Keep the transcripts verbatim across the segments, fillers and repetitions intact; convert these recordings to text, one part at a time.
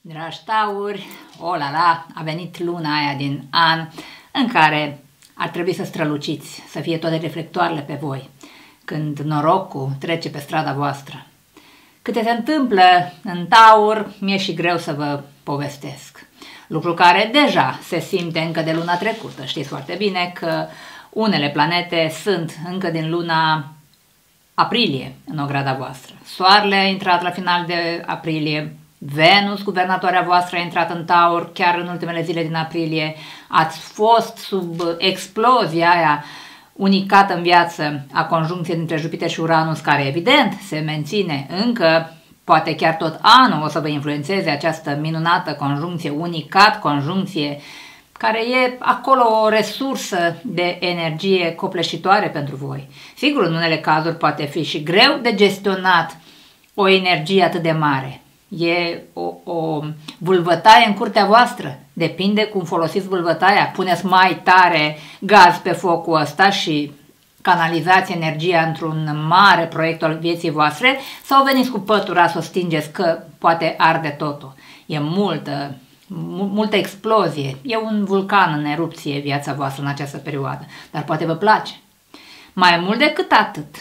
Dragi tauri, o la la, a venit luna aia din an în care ar trebui să străluciți, să fie toate reflectoarele pe voi, când norocul trece pe strada voastră. Câte se întâmplă în taur, mi-e și greu să vă povestesc. Lucru care deja se simte încă de luna trecută. Știți foarte bine că unele planete sunt încă din luna aprilie în ograda voastră. Soarele a intrat la final de aprilie, Venus, guvernatoarea voastră, a intrat în taur chiar în ultimele zile din aprilie. Ați fost sub explozia aia unicată în viață a conjuncției dintre Jupiter și Uranus, care evident se menține încă, poate chiar tot anul o să vă influențeze această minunată conjuncție, unicat conjuncție, care e acolo o resursă de energie copleșitoare pentru voi. Sigur, în unele cazuri poate fi și greu de gestionat o energie atât de mare. E o, o vâlvătaie în curtea voastră. Depinde cum folosiți vâlvătaia. Puneți mai tare gaz pe focul ăsta și canalizați energia într-un mare proiect al vieții voastre sau veniți cu pătura să o stingeți că poate arde totul. E multă, multă explozie. E un vulcan în erupție viața voastră în această perioadă. Dar poate vă place. Mai mult decât atât,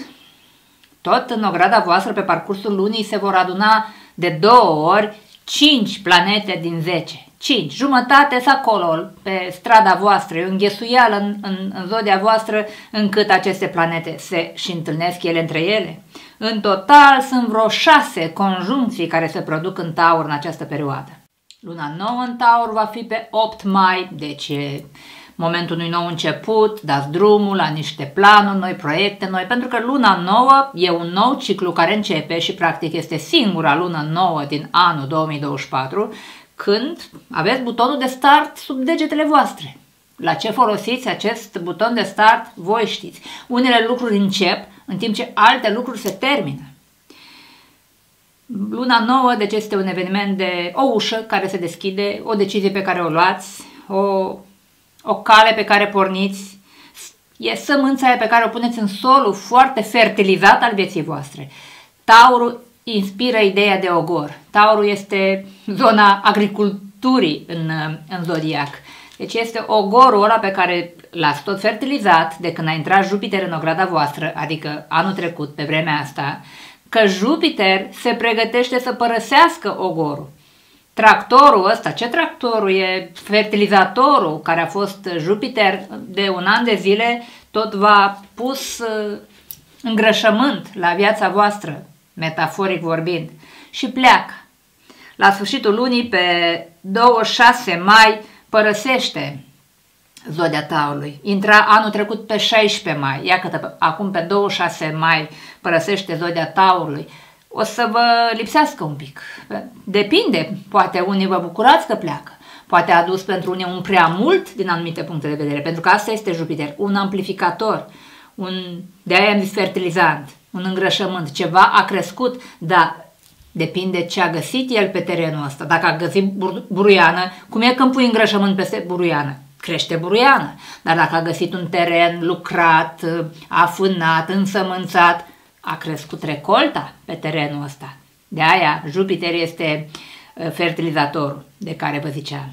tot în ograda voastră pe parcursul lunii se vor aduna de două ori cinci planete din zece. cinci. Jumătate sunt acolo, pe strada voastră, e o înghesuială în, în, în zodia voastră, încât aceste planete se și întâlnesc ele între ele. În total sunt vreo șase conjuncții care se produc în taur în această perioadă. Luna nouă în taur va fi pe opt mai, deci e momentul unui nou început, dați drumul la niște planuri noi, proiecte noi, pentru că luna nouă e un nou ciclu care începe și practic este singura lună nouă din anul două mii douăzeci și patru, când aveți butonul de start sub degetele voastre. La ce folosiți acest buton de start, voi știți. Unele lucruri încep, în timp ce alte lucruri se termină. Luna nouă, deci este un eveniment de o ușă care se deschide, o decizie pe care o luați, o o cale pe care porniți, e sămânța aia pe care o puneți în solul foarte fertilizat al vieții voastre. Taurul inspiră ideea de ogor. Taurul este zona agriculturii în, în zodiac. Deci este ogorul ăla pe care l-ați tot fertilizat de când a intrat Jupiter în ograda voastră, adică anul trecut, pe vremea asta, că Jupiter se pregătește să părăsească ogorul. Tractorul ăsta, ce tractorul e? Fertilizatorul care a fost Jupiter de un an de zile, tot v-a pus îngrășământ la viața voastră, metaforic vorbind, și pleacă. La sfârșitul lunii, pe douăzeci și șase mai, părăsește zodia taurului. Intra anul trecut pe șaisprezece mai, ia că acum pe douăzeci și șase mai părăsește zodia taurului. O să vă lipsească un pic. Depinde, poate unii vă bucurați că pleacă. Poate a adus pentru unii un prea mult din anumite puncte de vedere, pentru că asta este Jupiter, un amplificator, un, de-aia am zis fertilizant, un îngrășământ, ceva a crescut, dar depinde ce a găsit el pe terenul ăsta. Dacă a găsit buruiană, cum e când pui îngrășământ peste buruiană? Crește buruiană. Dar dacă a găsit un teren lucrat, afânat, însămânțat, a crescut recolta pe terenul ăsta. De aia Jupiter este fertilizatorul de care vă ziceam.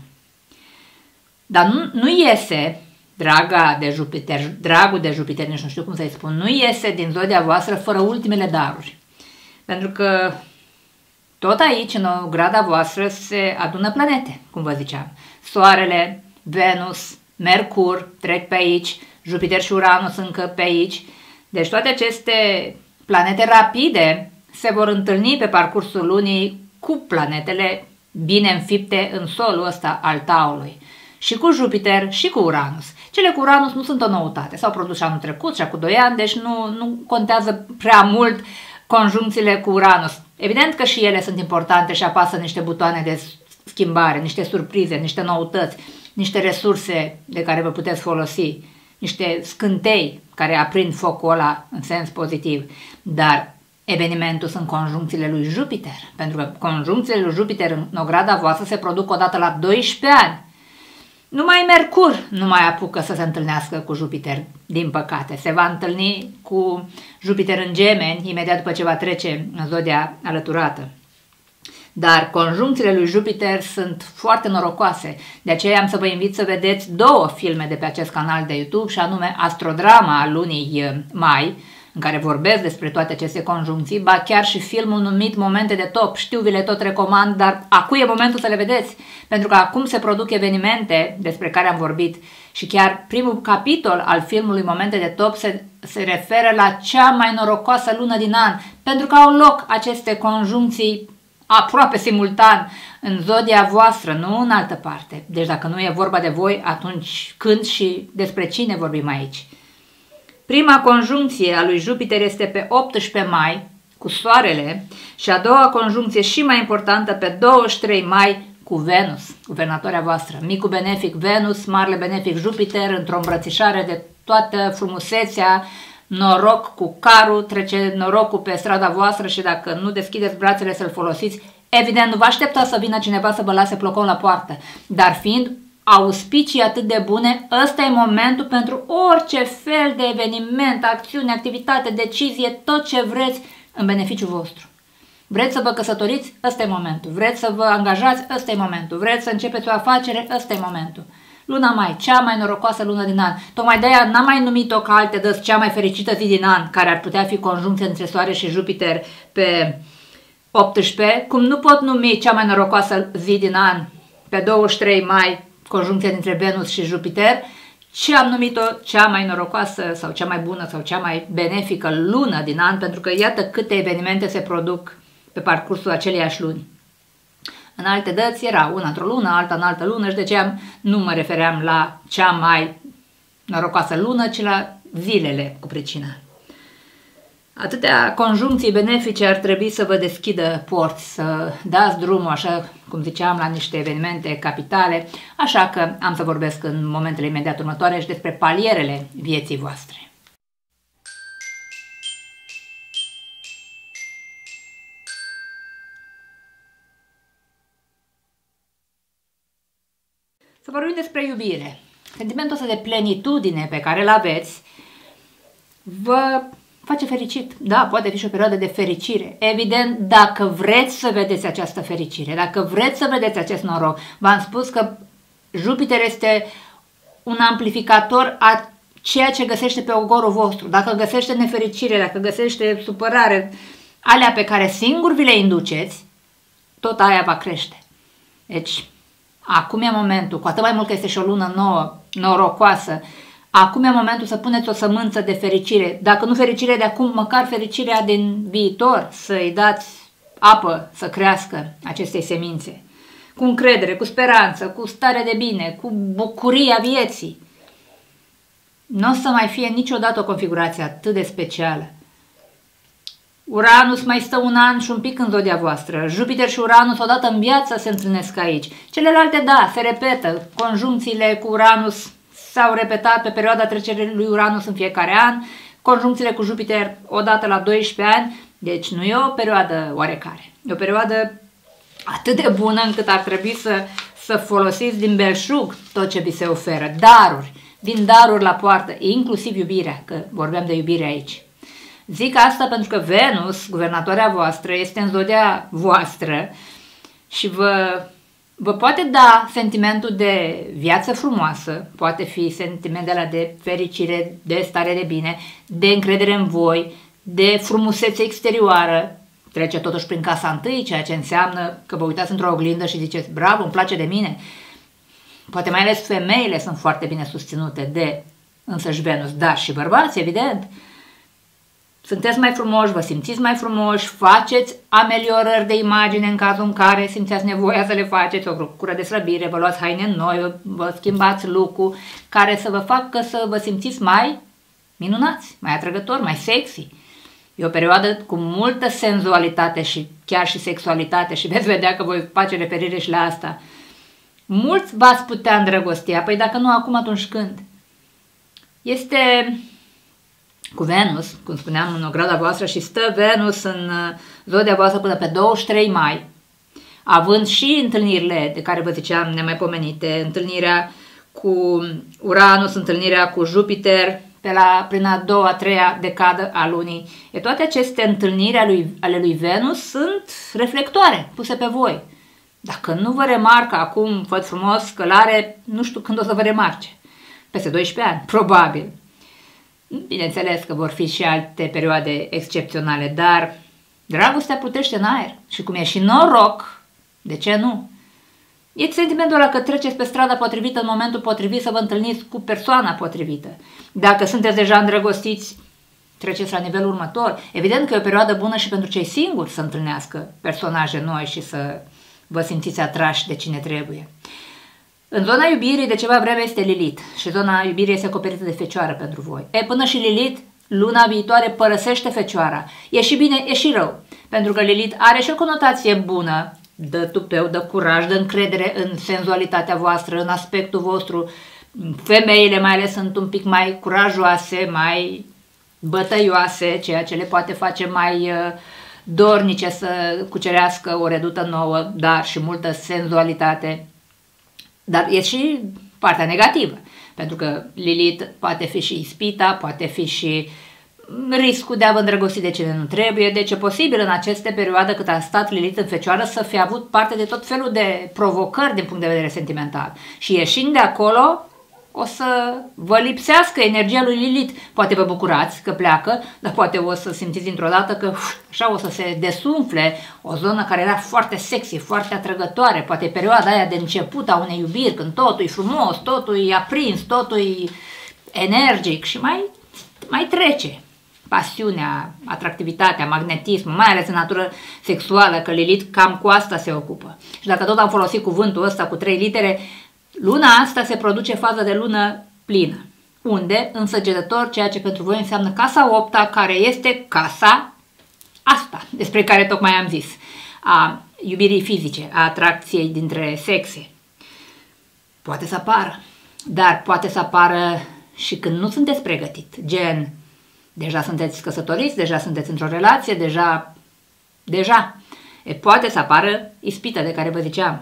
Dar nu, nu iese, draga de Jupiter, dragul de Jupiter, nici nu știu cum să-i spun, nu iese din zodia voastră fără ultimele daruri. Pentru că tot aici, în ograda voastră, se adună planete, cum vă ziceam. Soarele, Venus, Mercur trec pe aici, Jupiter și Uranus încă pe aici. Deci toate aceste planete rapide se vor întâlni pe parcursul lunii cu planetele bine înfipte în solul ăsta al taurului. Și cu Jupiter și cu Uranus. Cele cu Uranus nu sunt o noutate. S-au produs și anul trecut și acum doi ani, deci nu, nu contează prea mult conjuncțiile cu Uranus. Evident că și ele sunt importante și apasă niște butoane de schimbare, niște surprize, niște noutăți, niște resurse de care vă puteți folosi, niște scântei care aprind focul ăla în sens pozitiv. Dar evenimentul sunt conjuncțiile lui Jupiter, pentru că conjuncțiile lui Jupiter în ograda voastră se produc odată la doisprezece ani. Numai Mercur nu mai apucă să se întâlnească cu Jupiter, din păcate. Se va întâlni cu Jupiter în Gemeni imediat după ce va trece în zodia alăturată. Dar conjuncțiile lui Jupiter sunt foarte norocoase, de aceea am să vă invit să vedeți două filme de pe acest canal de YouTube, și anume Astrodrama a lunii mai, în care vorbesc despre toate aceste conjuncții, ba chiar și filmul numit Momente de top. Știu, vi le tot recomand, dar acum e momentul să le vedeți, pentru că acum se produc evenimente despre care am vorbit și chiar primul capitol al filmului Momente de top se, se referă la cea mai norocoasă lună din an, pentru că au loc aceste conjuncții aproape simultan în zodia voastră, nu în altă parte. Deci dacă nu e vorba de voi, atunci când și despre cine vorbim aici? Prima conjuncție a lui Jupiter este pe optsprezece mai cu Soarele și a doua conjuncție și mai importantă pe douăzeci și trei mai cu Venus, guvernatoarea voastră. Micul benefic Venus, marele benefic Jupiter, într-o îmbrățișare de toată frumusețea, noroc cu carul, trece norocul pe strada voastră și dacă nu deschideți brațele să-l folosiți, evident nu vă așteptați să vină cineva să vă lase plocon la poartă, dar fiind auspicii atât de bune, ăsta e momentul pentru orice fel de eveniment, acțiune, activitate, decizie, tot ce vreți în beneficiul vostru. Vreți să vă căsătoriți? Ăsta e momentul. Vreți să vă angajați? Ăsta e momentul. Vreți să începeți o afacere? Ăsta e momentul. Luna mai, cea mai norocoasă lună din an. Tocmai de-aia n-am mai numit-o ca alte dăți cea mai fericită zi din an, care ar putea fi conjuncție între Soare și Jupiter pe optsprezece, cum nu pot numi cea mai norocoasă zi din an pe douăzeci și trei mai, conjuncție dintre Venus și Jupiter, și am numit-o cea mai norocoasă sau cea mai bună sau cea mai benefică lună din an, pentru că iată câte evenimente se produc pe parcursul aceleiași luni. În alte dăți era una într-o lună, alta în altă lună și de aceea nu mă refeream la cea mai norocoasă lună, ci la zilele cu pricina. Atâtea conjuncții benefice ar trebui să vă deschidă porți, să dați drumul, așa cum ziceam, la niște evenimente capitale, așa că am să vorbesc în momentele imediat următoare și despre palierele vieții voastre. Să vorbim despre iubire. Sentimentul ăsta de plenitudine pe care îl aveți vă face fericit. Da, poate fi și o perioadă de fericire. Evident, dacă vreți să vedeți această fericire, dacă vreți să vedeți acest noroc, v-am spus că Jupiter este un amplificator a ceea ce găsește pe ogorul vostru. Dacă găsește nefericire, dacă găsește supărare, alea pe care singur vi le induceți, tot aia va crește. Deci, acum e momentul, cu atât mai mult că este și o lună nouă, norocoasă, acum e momentul să puneți o sămânță de fericire. Dacă nu fericirea de acum, măcar fericirea din viitor, să-i dați apă să crească acestei semințe. Cu încredere, cu speranță, cu stare de bine, cu bucuria vieții. Nu o să mai fie niciodată o configurație atât de specială. Uranus mai stă un an și un pic în zodia voastră. Jupiter și Uranus odată în viață se întâlnesc aici. Celelalte, da, se repetă. Conjuncțiile cu Uranus s-au repetat pe perioada trecerii lui Uranus în fiecare an. Conjuncțiile cu Jupiter odată la doisprezece ani. Deci nu e o perioadă oarecare. E o perioadă atât de bună încât ar trebui să, să folosiți din belșug tot ce vi se oferă. Daruri. Vin daruri la poartă, inclusiv iubirea, că vorbeam de iubire aici. Zic asta pentru că Venus, guvernatoarea voastră, este în zodia voastră și vă, vă poate da sentimentul de viață frumoasă, poate fi sentimentul ăla de fericire, de stare de bine, de încredere în voi, de frumusețe exterioară. Trece totuși prin casa întâi, ceea ce înseamnă că vă uitați într-o oglindă și ziceți, bravo, îmi place de mine. Poate mai ales femeile sunt foarte bine susținute de însăși Venus, dar și bărbați, evident. Sunteți mai frumoși, vă simțiți mai frumoși, faceți ameliorări de imagine în cazul în care simțeați nevoia să le faceți, o cură de slăbire, vă luați haine noi, vă schimbați look-ul, care să vă facă să vă simțiți mai minunați, mai atrăgători, mai sexy. E o perioadă cu multă senzualitate și chiar și sexualitate și veți vedea că voi face referire și la asta. Mulți v-ați putea îndrăgosti, apoi dacă nu acum, atunci când? Este cu Venus, cum spuneam, în ograda voastră și stă Venus în zodia voastră până pe douăzeci și trei mai, având și întâlnirile de care vă ziceam nemaipomenite, întâlnirea cu Uranus, întâlnirea cu Jupiter, pe la, prin a doua, a treia decadă a lunii. E, toate aceste întâlniri ale lui, ale lui Venus sunt reflectoare puse pe voi. Dacă nu vă remarcă acum, văd frumos călare, nu știu când o să vă remarce. Peste doisprezece ani, probabil. Bineînțeles că vor fi și alte perioade excepționale, dar dragostea plutește în aer și cum e și noroc, de ce nu? E sentimentul ăla că treceți pe strada potrivită în momentul potrivit să vă întâlniți cu persoana potrivită. Dacă sunteți deja îndrăgostiți, treceți la nivelul următor. Evident că e o perioadă bună și pentru cei singuri să întâlnească personaje noi și să vă simțiți atrași de cine trebuie. În zona iubirii de ceva vreme este Lilith și zona iubirii este acoperită de Fecioară pentru voi. E, până și Lilith, luna viitoare părăsește Fecioara. E și bine, e și rău, pentru că Lilith are și o conotație bună, dă tupeu, dă curaj, dă încredere în senzualitatea voastră, în aspectul vostru. Femeile mai ales sunt un pic mai curajoase, mai bătăioase, ceea ce le poate face mai dornice să cucerească o redută nouă, dar și multă senzualitate. Dar e și partea negativă, pentru că Lilith poate fi și ispita, poate fi și riscul de a vă îndrăgosti de cine nu trebuie, deci e posibil în aceste perioade cât a stat Lilith în Fecioară să fi avut parte de tot felul de provocări din punct de vedere sentimental. Și ieșind de acolo, o să vă lipsească energia lui Lilith. Poate vă bucurați că pleacă, dar poate o să simțiți dintr-o dată că uf, așa o să se desumfle o zonă care era foarte sexy, foarte atrăgătoare. Poate perioada aia de început a unei iubiri, când totul e frumos, totul e aprins, totul e energic și mai, mai trece. Pasiunea, atractivitatea, magnetismul, mai ales în natură sexuală, că Lilith cam cu asta se ocupă. Și dacă tot am folosit cuvântul ăsta cu trei litere, luna asta se produce faza de lună plină. Unde? În Săgetător, ceea ce pentru voi înseamnă casa opta, care este casa asta, despre care tocmai am zis, a iubirii fizice, a atracției dintre sexe. Poate să apară, dar poate să apară și când nu sunteți pregătit, gen, deja sunteți căsătoriți, deja sunteți într-o relație, deja, deja, e, poate să apară ispita de care vă ziceam.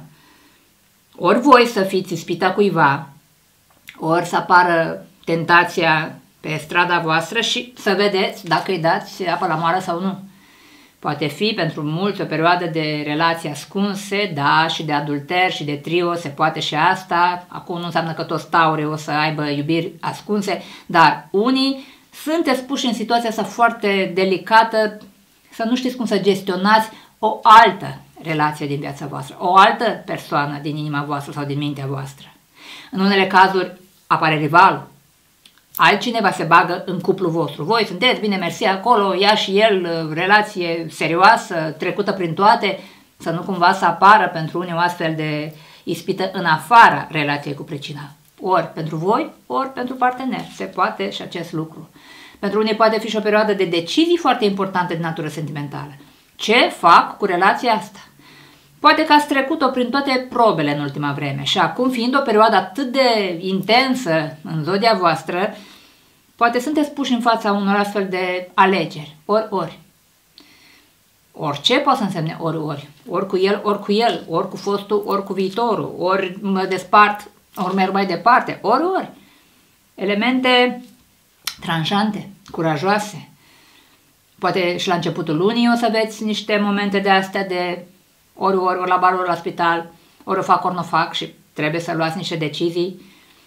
Ori voi să fiți ispita cuiva, ori să apară tentația pe strada voastră și să vedeți dacă îi dați apă la moară sau nu. Poate fi pentru mulți o perioadă de relații ascunse, da, și de adulter și de trio, se poate și asta. Acum nu înseamnă că toți taurii o să aibă iubiri ascunse, dar unii sunteți puși în situația asta foarte delicată, să nu știți cum să gestionați o altă relație din viața voastră, o altă persoană din inima voastră sau din mintea voastră. În unele cazuri apare rivalul. Altcineva se bagă în cuplul vostru. Voi sunteți bine mersi acolo, ia și el relație serioasă, trecută prin toate, să nu cumva să apară pentru unii o astfel de ispită în afara relației cu pricina. Ori pentru voi, ori pentru partener. Se poate și acest lucru. Pentru unii poate fi și o perioadă de decizii foarte importante de natură sentimentală. Ce fac cu relația asta? Poate că ați trecut-o prin toate probele în ultima vreme și acum, fiind o perioadă atât de intensă în zodia voastră, poate sunteți puși în fața unor astfel de alegeri, ori, ori. Orice poate să însemne ori, ori. Ori cu el, ori cu el, ori cu fostul, ori cu viitorul, ori mă despart, ori merg mai departe, ori, ori. Elemente tranșante, curajoase. Poate și la începutul lunii o să aveți niște momente de astea de ori, ori, ori la bar, ori la spital, ori o fac, ori nu fac și trebuie să luați niște decizii,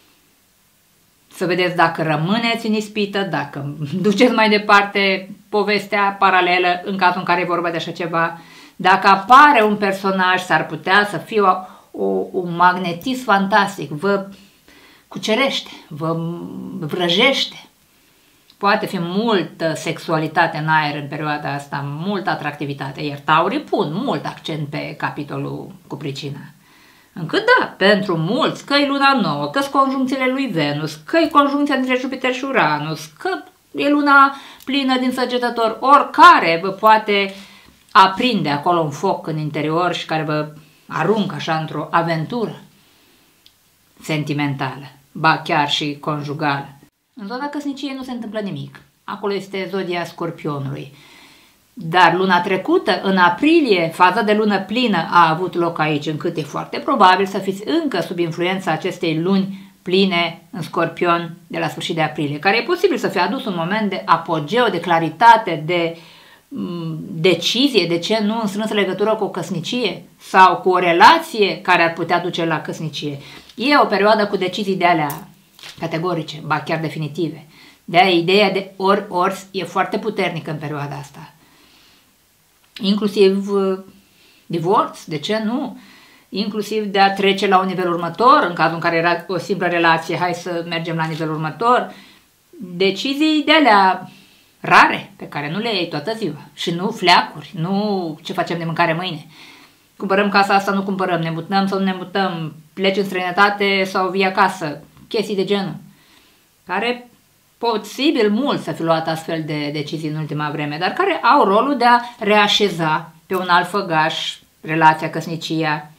să vedeți dacă rămâneți în ispită, dacă duceți mai departe povestea paralelă în cazul în care e vorba de așa ceva, dacă apare un personaj, s-ar putea să fie o, o, un magnetism fantastic, vă cucerește, vă vrăjește. Poate fi multă sexualitate în aer în perioada asta, multă atractivitate, iar taurii pun mult accent pe capitolul cu pricina. Încât da, pentru mulți, că e luna nouă, că sunt conjuncțiile lui Venus, că e conjuncția dintre Jupiter și Uranus, că e luna plină din Săgetător, oricare vă poate aprinde acolo un foc în interior și care vă aruncă așa într-o aventură sentimentală, ba chiar și conjugală. În zona căsniciei nu se întâmplă nimic. Acolo este zodia Scorpionului. Dar luna trecută, în aprilie, faza de lună plină a avut loc aici, încât e foarte probabil să fiți încă sub influența acestei luni pline în Scorpion de la sfârșit de aprilie, care e posibil să fie adus un moment de apogeu, de claritate, de m, decizie, de ce nu, în strânsă legătură cu o căsnicie sau cu o relație care ar putea duce la căsnicie. E o perioadă cu decizii de alea categorice, ba chiar definitive. De-aia ideea de ori-ori e foarte puternică în perioada asta. Inclusiv uh, divorț, de ce nu? Inclusiv de a trece la un nivel următor, în cazul în care era o simplă relație, hai să mergem la nivelul următor. Decizii de alea rare, pe care nu le iei toată ziua. Și nu fleacuri, nu ce facem de mâncare mâine. Cumpărăm casa asta, nu cumpărăm, ne mutăm sau nu ne mutăm, pleci în străinătate sau vii acasă. Chestii de genul, care posibil mult să fi luat astfel de decizii în ultima vreme, dar care au rolul de a reașeza pe un alt făgaș relația, căsnicia.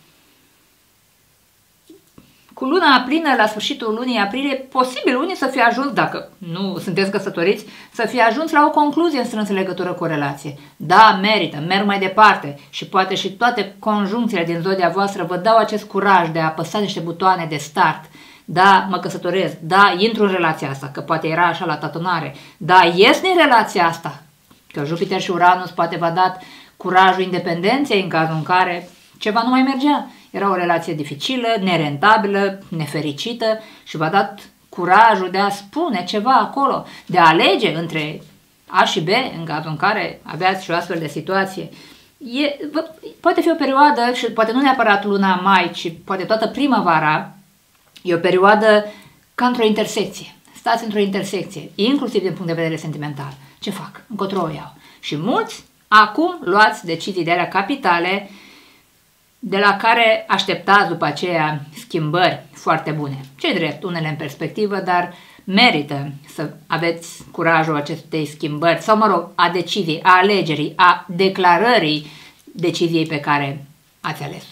Cu luna plină, la sfârșitul lunii aprilie, posibil unii să fie ajuns, dacă nu sunteți căsătoriți, să fie ajuns la o concluzie în strânsă legătură cu o relație. Da, merită, merg mai departe și poate și toate conjuncțiile din zodia voastră vă dau acest curaj de a apăsa niște butoane de start. Da, mă căsătoresc, da, intru în relația asta, că poate era așa la tatonare, da, ies din relația asta, că Jupiter și Uranus poate v-a dat curajul independenței în cazul în care ceva nu mai mergea. Era o relație dificilă, nerentabilă, nefericită și v-a dat curajul de a spune ceva acolo, de a alege între A și B în cazul în care aveați și o astfel de situație. E, poate fi o perioadă, și poate nu neapărat luna mai, ci poate toată primăvara, e o perioadă ca într-o intersecție. Stați într-o intersecție, inclusiv din punct de vedere sentimental. Ce fac? Încotro o iau. Și mulți acum luați decizii de alea capitale de la care așteptați după aceea schimbări foarte bune. Ce drept, unele în perspectivă, dar merită să aveți curajul acestei schimbări sau, mă rog, a deciziei, a alegerii, a declarării deciziei pe care ați ales-o.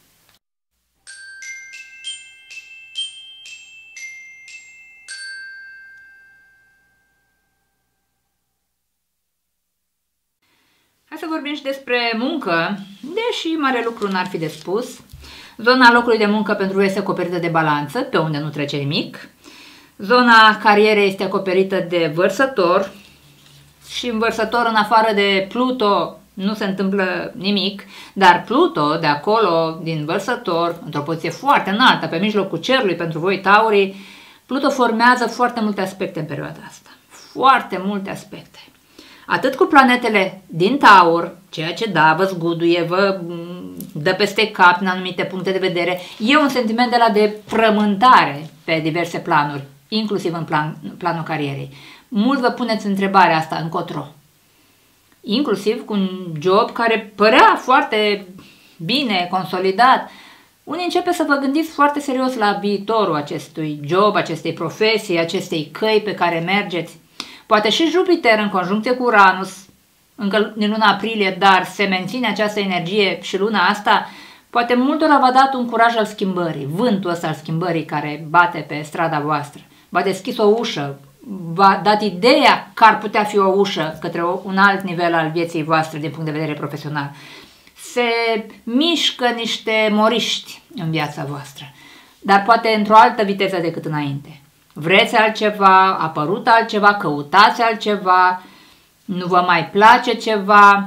Hai să vorbim și despre muncă, deși mare lucru n-ar fi de spus. Zona locului de muncă pentru voi este acoperită de balanță, pe unde nu trece nimic. Zona carierei este acoperită de vărsător și în vărsător, în afară de Pluto, nu se întâmplă nimic, dar Pluto, de acolo, din vărsător, într-o poziție foarte înaltă, pe mijlocul cerului pentru voi, taurii, Pluto formează foarte multe aspecte în perioada asta. Foarte multe aspecte. Atât cu planetele din Taur, ceea ce da, vă zguduie, vă dă peste cap în anumite puncte de vedere, e un sentiment de la de frământare pe diverse planuri, inclusiv în plan, planul carierei. Mulți vă puneți întrebarea asta încotro. Inclusiv cu un job care părea foarte bine consolidat. Unii începe să vă gândiți foarte serios la viitorul acestui job, acestei profesii, acestei căi pe care mergeți. Poate și Jupiter în conjuncție cu Uranus, încă din luna aprilie, dar se menține această energie și luna asta, poate multora v-a dat un curaj al schimbării, vântul ăsta al schimbării care bate pe strada voastră. V-a deschis o ușă, v-a dat ideea că ar putea fi o ușă către un alt nivel al vieții voastre din punct de vedere profesional. Se mișcă niște moriști în viața voastră, dar poate într-o altă viteză decât înainte. Vreți altceva, a apărut altceva, căutați altceva, nu vă mai place ceva.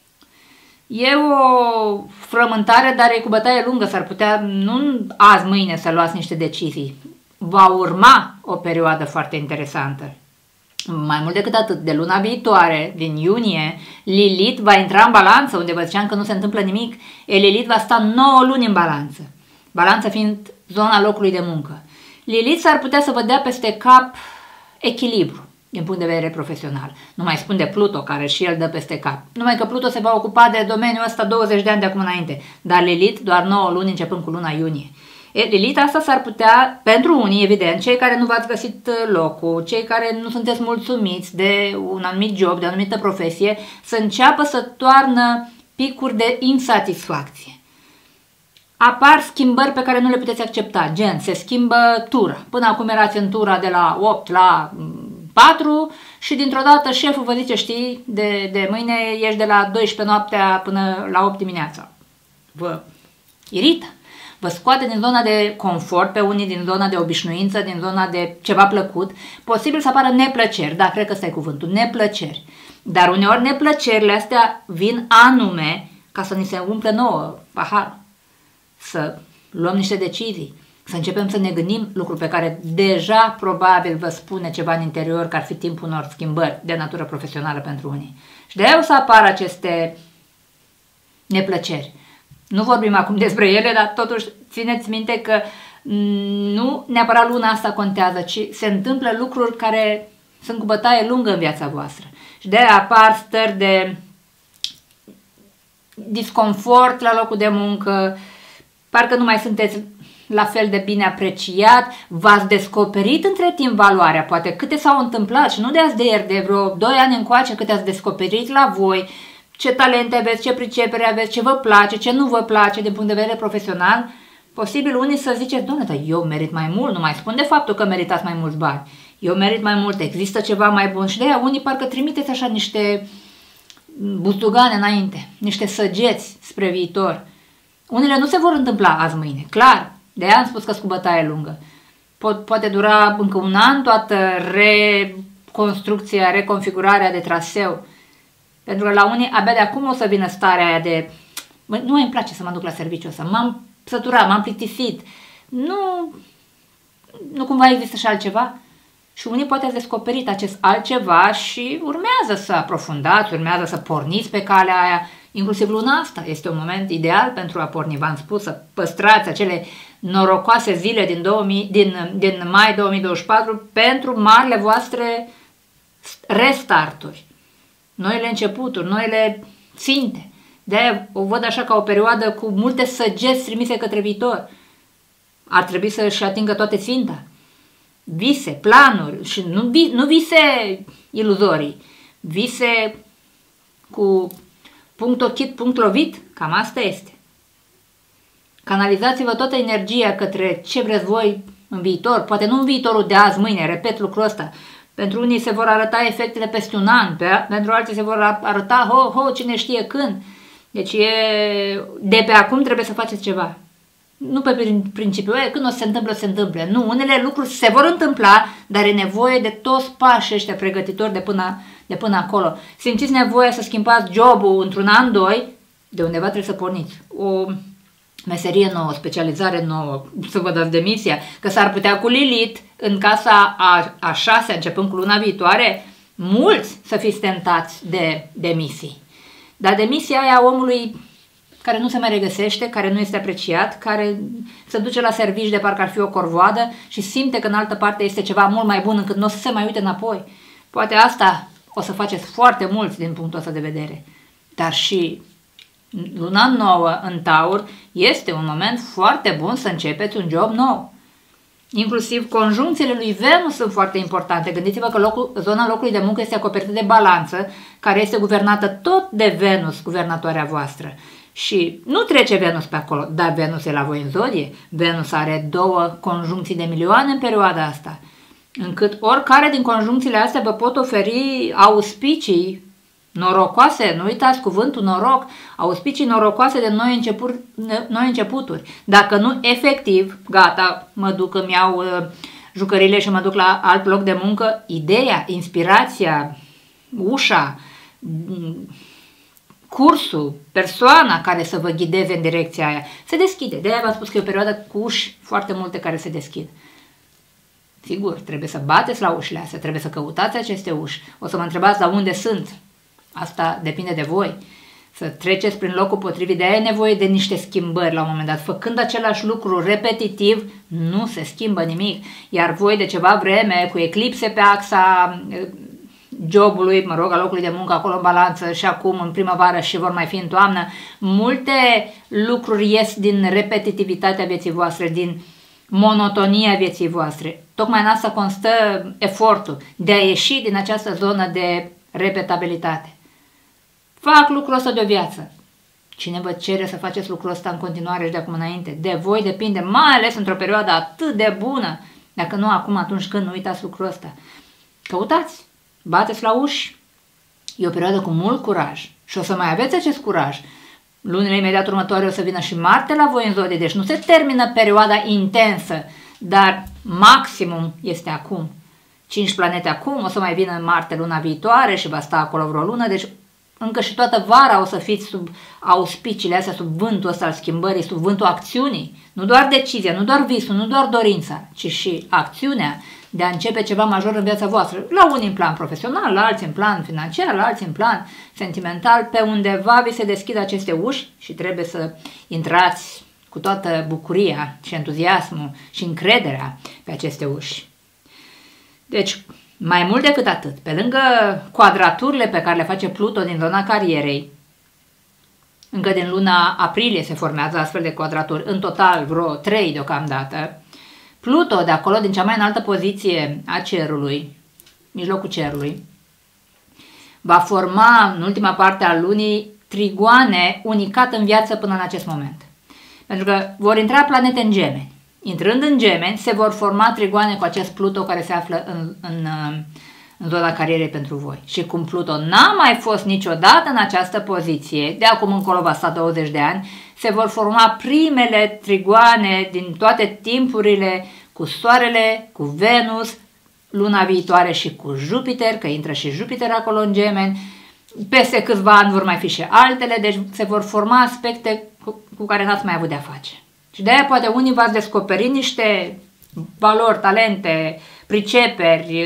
E o frământare, dar e cu bătaie lungă, s-ar putea nu azi, mâine să luați niște decizii. Va urma o perioadă foarte interesantă. Mai mult decât atât, de luna viitoare, din iunie, Lilith va intra în balanță, unde vă ziceam că nu se întâmplă nimic. E, Lilith va sta nouă luni în balanță, balanță fiind zona locului de muncă. Lilith s-ar putea să vă dea peste cap echilibru din punct de vedere profesional. Nu mai spun de Pluto, care și el dă peste cap. Numai că Pluto se va ocupa de domeniul ăsta douăzeci de ani de acum înainte, dar Lilith doar nouă luni începând cu luna iunie. E, Lilith asta s-ar putea, pentru unii, evident, cei care nu v-ați găsit locul, cei care nu sunteți mulțumiți de un anumit job, de o anumită profesie, să înceapă să toarnă picuri de insatisfacție. Apar schimbări pe care nu le puteți accepta, gen, se schimbă tura. Până acum erați în tura de la opt la patru și dintr-o dată șeful vă zice, știi, de, de mâine ești de la douăsprezece noaptea până la opt dimineața. Vă irită. vă scoate din zona de confort, pe unii din zona de obișnuință, din zona de ceva plăcut, posibil să apară neplăceri, da, cred că ăsta e cuvântul, neplăceri. Dar uneori neplăcerile astea vin anume ca să ni se umple nouă pahar, să luăm niște decizii, să începem să ne gândim lucruri pe care deja probabil vă spune ceva în interior că ar fi timpul unor schimbări de natură profesională pentru unii. Și de aia o să apară aceste neplăceri. Nu vorbim acum despre ele, dar totuși țineți minte că nu neapărat luna asta contează, ci se întâmplă lucruri care sunt cu bătaie lungă în viața voastră. Și de aia apar stări de disconfort la locul de muncă, parcă nu mai sunteți la fel de bine apreciat, v-ați descoperit între timp valoarea, poate câte s-au întâmplat și nu de azi de ieri, de vreo doi ani încoace, câte ați descoperit la voi, ce talente aveți, ce pricepere aveți, ce vă place, ce nu vă place din punct de vedere profesional. Posibil unii să ziceți, doamne, dar eu merit mai mult, nu mai spun de faptul că meritați mai mulți bani, eu merit mai mult, există ceva mai bun și de aia unii parcă trimiteți așa niște bustugane înainte, niște săgeți spre viitor. Unele nu se vor întâmpla azi-mâine, clar, de aia am spus că sunt cu bătaie lungă. Pot, poate dura încă un an toată reconstrucția, reconfigurarea de traseu. Pentru că la unii abia de acum o să vină starea aia de nu mai îmi place să mă duc la serviciu ăsta, m-am săturat, m-am plictisit. Nu, nu cumva există și altceva? Și unii poate ați descoperit acest altceva și urmează să aprofundați, urmează să porniți pe calea aia. Inclusiv luna asta este un moment ideal pentru a porni. V-am spus să păstrați acele norocoase zile din, două mii, din, din mai două mii douăzeci și patru pentru marile voastre restarturi, noile începuturi, noile ținte. De-aia o văd așa ca o perioadă cu multe săgeți trimise către viitor. Ar trebui să-și atingă toate ținta. Vise, planuri și nu, nu vise iluzorii, vise cu punct ochit, punct lovit, cam asta este. Canalizați-vă toată energia către ce vreți voi în viitor, poate nu în viitorul de azi, mâine, repet lucrul ăsta. Pentru unii se vor arăta efectele peste un an, pe, pentru alții se vor arăta, ho, ho, cine știe când. Deci e, de pe acum trebuie să faceți ceva. Nu pe principiu, e, când o să se întâmplă, se întâmplă. Nu, unele lucruri se vor întâmpla, dar e nevoie de toți pașii ăștia pregătitori de până, de până acolo. Simțiți nevoia să schimbați jobul într-un an, doi, de undeva trebuie să porniți. O meserie nouă, specializare nouă, să vă dați demisia, că s-ar putea cu Lilith în casa a, a șasea, începând cu luna viitoare, mulți să fiți tentați de demisii. Dar demisia aia omului care nu se mai regăsește, care nu este apreciat, care se duce la servici de parcă ar fi o corvoadă și simte că în altă parte este ceva mult mai bun încât nu o să se mai uite înapoi. Poate asta o să faceți foarte mulți din punctul ăsta de vedere. Dar și luna nouă în Taur este un moment foarte bun să începeți un job nou. Inclusiv conjuncțiile lui Venus sunt foarte importante. Gândiți-vă că locul, zona locului de muncă este acoperită de balanță, care este guvernată tot de Venus, guvernatoarea voastră. Și nu trece Venus pe acolo, dar Venus e la voi în zodie. Venus are două conjuncții de milioane în perioada asta, încât oricare din conjuncțiile astea vă pot oferi auspicii norocoase, nu uitați cuvântul noroc, auspicii norocoase de noi, începuri, noi începuturi. Dacă nu efectiv, gata, mă duc, îmi iau uh, jucările și mă duc la alt loc de muncă, ideea, inspirația, ușa, cursul, persoana care să vă ghideze în direcția aia, se deschide. De-aia v-am spus că e o perioadă cu uși foarte multe care se deschid. Sigur, trebuie să bateți la ușile astea, trebuie să căutați aceste uși. O să mă întrebați la unde sunt. Asta depinde de voi. Să treceți prin locul potrivit, de aia e nevoie de niște schimbări la un moment dat. Făcând același lucru repetitiv, nu se schimbă nimic. Iar voi de ceva vreme, cu eclipse pe axa jobului, mă rog, a locului de muncă acolo în balanță și acum în primăvară și vor mai fi în toamnă, multe lucruri ies din repetitivitatea vieții voastre, din monotonia vieții voastre. Tocmai în asta constă efortul de a ieși din această zonă de repetabilitate. Fac lucrul ăsta de o viață. Cine vă cere să faceți lucrul ăsta în continuare și de acum înainte? De voi depinde, mai ales într-o perioadă atât de bună. Dacă nu acum, atunci când, nu uitați lucrul ăsta. Căutați, bateți la uși. E o perioadă cu mult curaj și o să mai aveți acest curaj. lunile imediat următoare o să vină și Marte la voi în zodie, deci nu se termină perioada intensă, dar maximum este acum. Cinci planete acum, o să mai vină Marte luna viitoare și va sta acolo vreo lună, deci încă și toată vara o să fiți sub auspiciile astea, sub vântul ăsta al schimbării, sub vântul acțiunii. Nu doar decizia, nu doar visul, nu doar dorința, ci și acțiunea de a începe ceva major în viața voastră. La unii în plan profesional, la alții în plan financiar, la alții în plan sentimental, pe undeva vi se deschid aceste uși și trebuie să intrați cu toată bucuria și entuziasmul și încrederea pe aceste uși. Deci, mai mult decât atât, pe lângă quadraturile pe care le face Pluto din zona carierei, încă din luna aprilie se formează astfel de quadraturi, în total vreo trei deocamdată, Pluto de acolo, din cea mai înaltă poziție a cerului, mijlocul cerului, va forma în ultima parte a lunii trigoane unicat în viață până în acest moment. Pentru că vor intra planete în Gemeni. Intrând în Gemeni, se vor forma trigoane cu acest Pluto care se află în, în, în zona carierei pentru voi. Și cum Pluto n-a mai fost niciodată în această poziție, de acum încolo va sta douăzeci de ani, se vor forma primele trigoane din toate timpurile cu Soarele, cu Venus, luna viitoare și cu Jupiter, că intră și Jupiter acolo în Gemeni. Peste câțiva ani vor mai fi și altele, deci se vor forma aspecte cu, cu care n-ați mai avut de-a face. Și de-aia poate unii v-ați descoperit niște valori, talente, priceperi,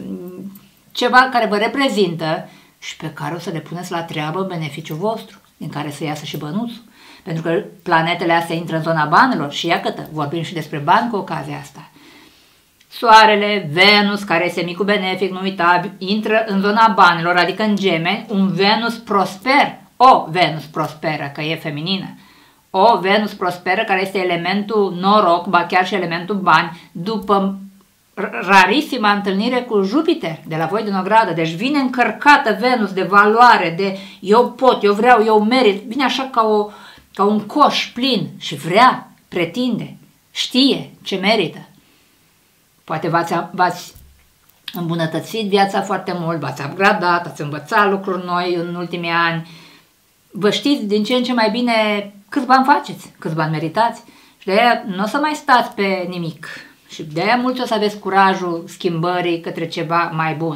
ceva care vă reprezintă și pe care o să le puneți la treabă în beneficiul vostru, din care să iasă și bănuțul. Pentru că planetele astea intră în zona banilor și iată, vorbim și despre bani cu ocazia asta. Soarele, Venus, care este micul benefic, nu uita, intră în zona banilor, adică în Gemeni, un Venus prosper, o Venus prosperă, că e feminină. O Venus prosperă, care este elementul noroc, ba chiar și elementul bani, după rarisima întâlnire cu Jupiter de la voi din ogradă. Deci vine încărcată Venus de valoare, de eu pot, eu vreau, eu merit. Vine așa ca, o, ca un coș plin și vrea, pretinde, știe ce merită. Poate v-ați îmbunătățit viața foarte mult, v-ați upgradat, ați învățat lucruri noi în ultimii ani. Vă știți din ce în ce mai bine câți bani faceți, câți bani meritați și de aia nu o să mai stați pe nimic. Și de aia mulți o să aveți curajul schimbării către ceva mai bun,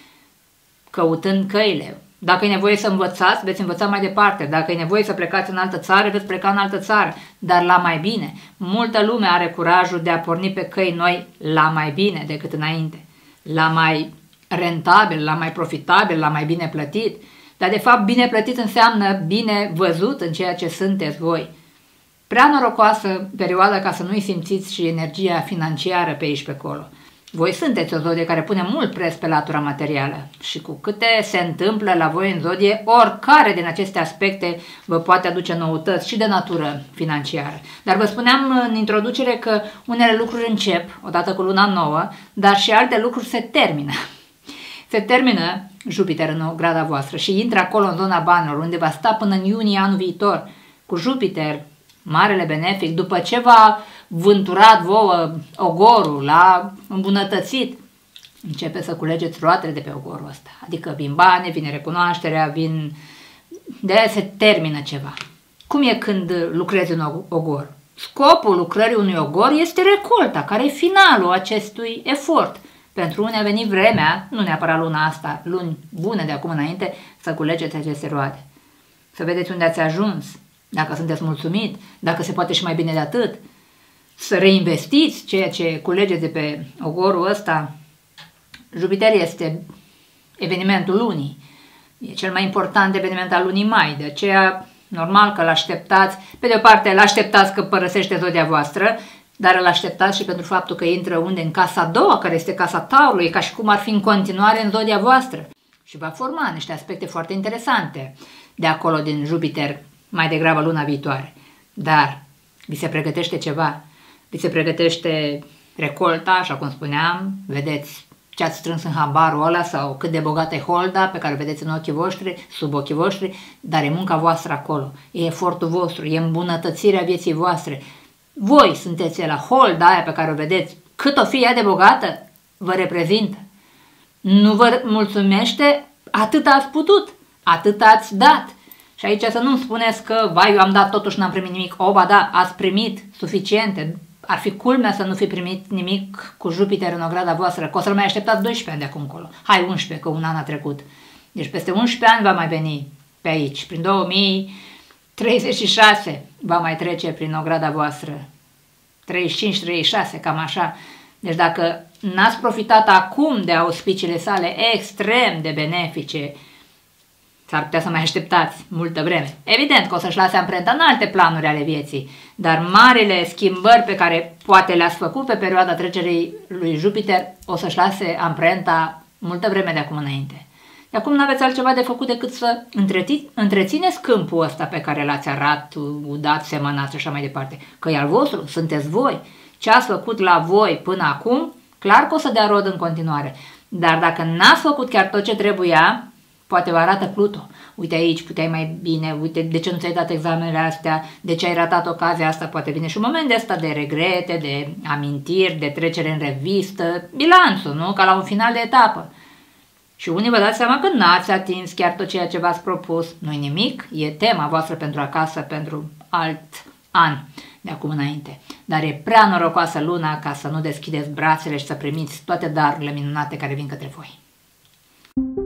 căutând căile. Dacă e nevoie să învățați, veți învăța mai departe. Dacă e nevoie să plecați în altă țară, veți pleca în altă țară, dar la mai bine. Multă lume are curajul de a porni pe căi noi la mai bine decât înainte, la mai rentabil, la mai profitabil, la mai bine plătit. Dar de fapt bine plătit înseamnă bine văzut în ceea ce sunteți voi. Prea norocoasă perioada ca să nu-i simțiți și energia financiară pe aici pe acolo. Voi sunteți o zodie care pune mult preț pe latura materială și cu câte se întâmplă la voi în zodie, oricare din aceste aspecte vă poate aduce noutăți și de natură financiară. Dar vă spuneam în introducere că unele lucruri încep odată cu luna nouă, dar și alte lucruri se termină. Se termină Jupiter în grada voastră și intră acolo în zona banilor, unde va sta până în iunie anul viitor, cu Jupiter, marele benefic, după ce v-a vânturat vouă ogorul, l-a îmbunătățit, începe să culegeți roatele de pe ogorul ăsta. Adică vin bani, vine recunoașterea, vin... de aia se termină ceva. Cum e când lucrezi un ogor? Scopul lucrării unui ogor este recolta, care e finalul acestui efort. Pentru unii a venit vremea, nu neapărat luna asta, luni bune de acum înainte, să culegeți aceste roade. Să vedeți unde ați ajuns, dacă sunteți mulțumit, dacă se poate și mai bine de atât. Să reinvestiți ceea ce culegeți de pe ogorul ăsta. Jupiter este evenimentul lunii. E cel mai important eveniment al lunii mai, de aceea normal că l-așteptați. Pe de o parte l-așteptați că părăsește zodia voastră, dar îl așteptați și pentru faptul că intră unde? În casa a doua, care este casa Taurului, ca și cum ar fi în continuare în zodia voastră. Și va forma niște aspecte foarte interesante de acolo din Jupiter, mai degrabă luna viitoare. Dar vi se pregătește ceva, vi se pregătește recolta, așa cum spuneam, vedeți ce ați strâns în habarul ăla sau cât de bogată e holda pe care o vedeți în ochii voștri, sub ochii voștri, dar e munca voastră acolo, e efortul vostru, e îmbunătățirea vieții voastre. Voi sunteți la holda aia pe care o vedeți, cât o fi ea de bogată, vă reprezintă. Nu vă mulțumește, atât ați putut, atât ați dat. Și Și aici să nu-mi spuneți că, vai, eu am dat totuși n-am primit nimic. O, ba da, ați primit suficiente. Ar fi culmea să nu fi primit nimic cu Jupiter în ograda voastră, că o să-l mai așteptați doisprezece ani de acum încolo. Hai, unsprezece, că un an a trecut. Deci peste unsprezece ani va mai veni pe aici. Prin două mii treizeci și șase va mai trece prin ograda voastră. treizeci și cinci treizeci și șase, cam așa. Deci dacă n-ați profitat acum de auspiciile sale extrem de benefice, s-ar putea să mai așteptați multă vreme. Evident că o să-și lase amprenta în alte planuri ale vieții, dar marile schimbări pe care poate le-ați făcut pe perioada trecerii lui Jupiter o să-și lase amprenta multă vreme de acum înainte. De acum nu aveți altceva de făcut decât să întrețineți câmpul ăsta pe care l-ați arat, udat, semănat și așa mai departe. Că e al vostru, sunteți voi. Ce ați făcut la voi până acum, clar că o să dea rod în continuare. Dar dacă n-ați făcut chiar tot ce trebuia, poate vă arată Pluto. Uite aici, puteai mai bine, uite de ce nu ți-ai dat examenele astea, de ce ai ratat ocazia asta, poate vine și un moment de asta de regrete, de amintiri, de trecere în revistă, bilanțul, nu? Ca la un final de etapă. Și unii vă dați seama că n-ați atins chiar tot ceea ce v-ați propus. Nu-i nimic, e tema voastră pentru acasă, pentru alt an de acum înainte. Dar e prea norocoasă luna ca să nu deschideți brațele și să primiți toate darurile minunate care vin către voi.